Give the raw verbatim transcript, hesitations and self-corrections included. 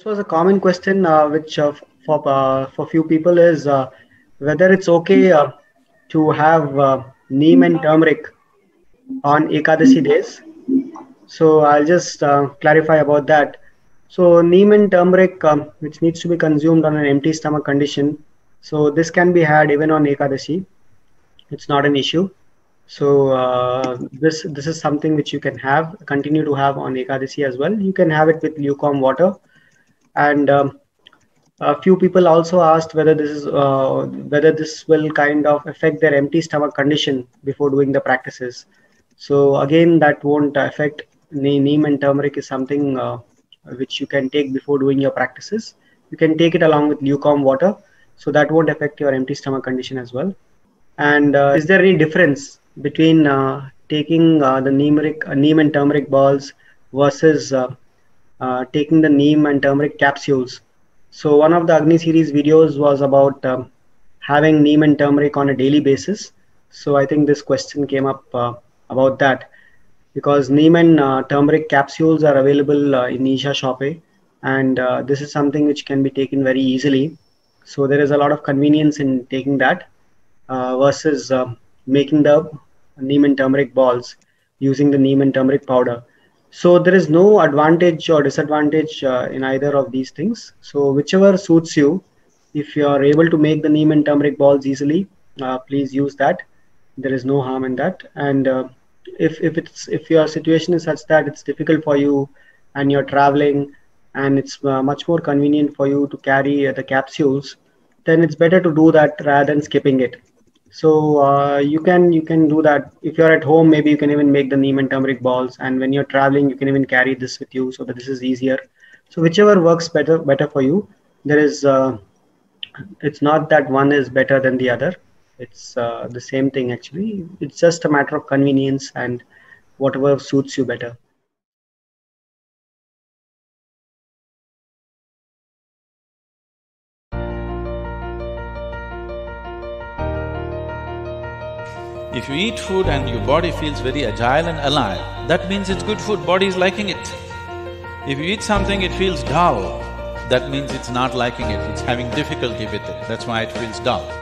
this was a common question uh, which uh, for uh, for few people is uh, whether it's okay uh, to have uh, neem and turmeric on Ekadasi days. So I'll just uh, clarify about that. So neem and turmeric, um, which needs to be consumed on an empty stomach condition. So this can be had even on Ekadasi. It's not an issue. So uh, this this is something which you can have, continue to have on Ekadasi as well. You can have it with lukewarm water. And um, a few people also asked whether this is uh, whether this will kind of affect their empty stomach condition before doing the practices. So again, that won't affect. Ne- Neem and turmeric is something uh, which you can take before doing your practices. You can take it along with lukewarm water, so that won't affect your empty stomach condition as well. And uh, is there any difference between uh, taking uh, the neemeric, uh, neem and turmeric balls versus uh, uh, taking the neem and turmeric capsules? So one of the Agni series videos was about um, having neem and turmeric on a daily basis. So I think this question came up uh, about that, because neem and uh, turmeric capsules are available uh, in Isha Shoppe, and uh, this is something which can be taken very easily. So there is a lot of convenience in taking that uh, versus uh, making the neem and turmeric balls using the neem and turmeric powder. So there is no advantage or disadvantage uh, in either of these things. So whichever suits you, if you are able to make the neem and turmeric balls easily, uh, please use that. There is no harm in that. And uh, if if it's if your situation is such that it's difficult for you and you're traveling and it's uh, much more convenient for you to carry uh, the capsules, then it's better to do that rather than skipping it. So uh, you can you can do that. If you're at home, maybe you can even make the neem and turmeric balls, and when you're traveling, you can even carry this with you, so that this is easier. So whichever works better better for you. There is uh, it's not that one is better than the other. It's uh, the same thing actually. It's just a matter of convenience and whatever suits you better. If you eat food and your body feels very agile and alive, that means it's good food, body is liking it. If you eat something, it feels dull, that means it's not liking it, it's having difficulty with it, that's why it feels dull.